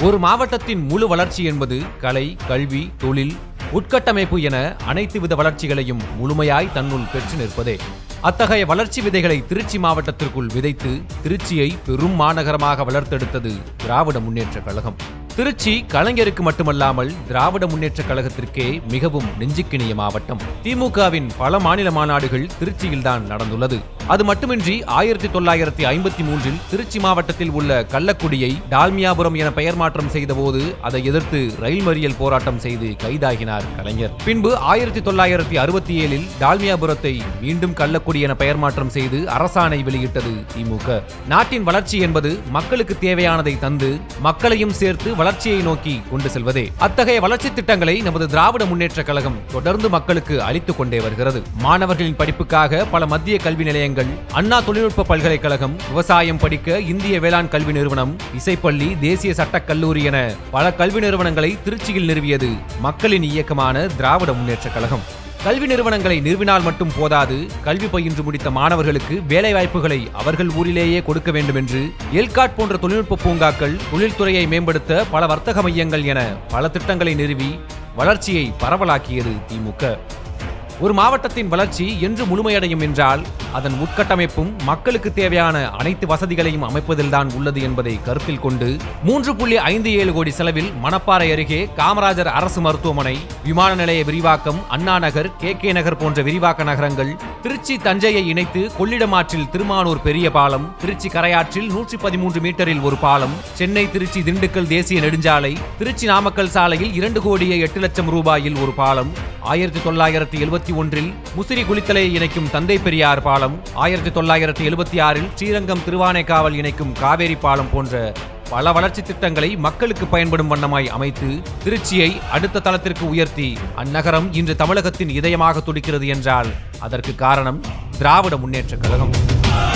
ஒரு மாவட்டத்தின் முழு வளர்ச்சி என்பது கலை, கல்வி, தொழில், உட்கட்டமைப்பு என அனைத்து வித வளர்ச்சிகளையும் முழுமையாய் தன்னுள் பெற்று நிற்பதே. அத்தகைய வளர்ச்சி விதைகளை திருச்சி மாவட்டத்திற்குள் விதைத்து திருச்சியை பெரும் மாநகரமாக வளர்த்தெடுத்தது திராவிட முன்னேற்ற கழகம். திருச்சி கலைஞருக்கு மட்டுமல்லாமல் திராவிட முன்னேற்ற கழகத்திற்கே மிகவும் நெஞ்சுக்கினிய மாவட்டம். திமுகவின் பல மாநில மாநாடுகள் திருச்சியில்தான் நடந்துள்ளது. அது மட்டுமின்றி 1953 திருச்சி மாவட்டத்தில் உள்ள கள்ளக்குடியை டால்மியாபுரம் என பெயர் மாற்றம் செய்தபோது அதை எதிர்த்து ரயில் மறியல் போராட்டம் செய்து கைதாகினார் கலைஞர். பின்பு 1967 டால்மியாபுரத்தை மீண்டும் கள்ளக்குடி என பெயர் மாற்றம் செய்து அரசாணை வெளியிட்டது திமுக. நாட்டின் வளர்ச்சி என்பது மக்களுக்கு தேவையானதை தந்து மக்களையும் சேர்த்து வளர்ச்சியை நோக்கி கொண்டு செல்வதே. அத்தகைய வளர்ச்சி திட்டங்களை நமது திராவிட முன்னேற்ற கழகம் தொடர்ந்து மக்களுக்கு அளித்துக் கொண்டே வருகிறது. மாணவர்களின் படிப்புக்காக பல மத்திய கல்வி நிலையங்கள், அண்ணா தொழில்நுட்ப பல்கலைக்கழகம், விவசாயம் படிக்க இந்திய வேளாண் கல்வி நிறுவனம், இசைப்பள்ளி, தேசிய சட்டக் கல்லூரி என பல கல்வி நிறுவனங்களை திருச்சியில் நிறுவியது மக்களின் இயக்கமான திராவிட முன்னேற்ற கழகம். கல்வி நிறுவனங்களை நிறுவினால் மட்டும் போதாது, கல்வி பயின்று முடித்த மாணவர்களுக்கு வேலை வாய்ப்புகளை அவர்கள் ஊரிலேயே கொடுக்க வேண்டும் என்று எல்காட் போன்ற தொழில்நுட்ப பூங்காக்கள், தொழில்துறையை மேம்படுத்த பல வர்த்தக மையங்கள் என பல திட்டங்களை நிறுவி வளர்ச்சியை பரவலாக்கியது திமுக. ஒரு மாவட்டத்தின் வளர்ச்சி என்று முழுமையடையும் என்றால் அதன் உட்கட்டமைப்பும் மக்களுக்கு தேவையான அனைத்து வசதிகளையும் அமைப்பதில்தான் உள்ளது என்பதை கருத்தில் கொண்டு 3.57 கோடி செலவில் மணப்பாறை அருகே காமராஜர் அரசு மருத்துவமனை, விமான நிலைய விரிவாக்கம், அண்ணா நகர், KK நகர் போன்ற விரிவாக்க நகரங்கள், திருச்சி தஞ்சையை இணைத்து கொள்ளிடம் ஆற்றில் திருமானூர் பெரிய பாலம், திருச்சி கரையாற்றில் 113 மீட்டரில் ஒரு பாலம், சென்னை திருச்சி திண்டுக்கல் தேசிய நெடுஞ்சாலை, திருச்சி நாமக்கல் சாலையில் 2,08,00,000 ரூபாயில் ஒரு பாலம், 1971 முசிறி குளித்தலையை இணைக்கும் தந்தை பெரியார் பாலம், 1976 ஸ்ரீரங்கம் திருவானைக்காவல் இணைக்கும் காவேரி பாலம் போன்ற பல வளர்ச்சி திட்டங்களை மக்களுக்கு பயன்படும் வண்ணமாய் அமைத்து திருச்சியை அடுத்த தளத்திற்கு உயர்த்தி அந்நகரம் இன்று தமிழகத்தின் இதயமாக துடிக்கிறது என்றால் அதற்கு காரணம் திராவிட முன்னேற்ற கழகம்.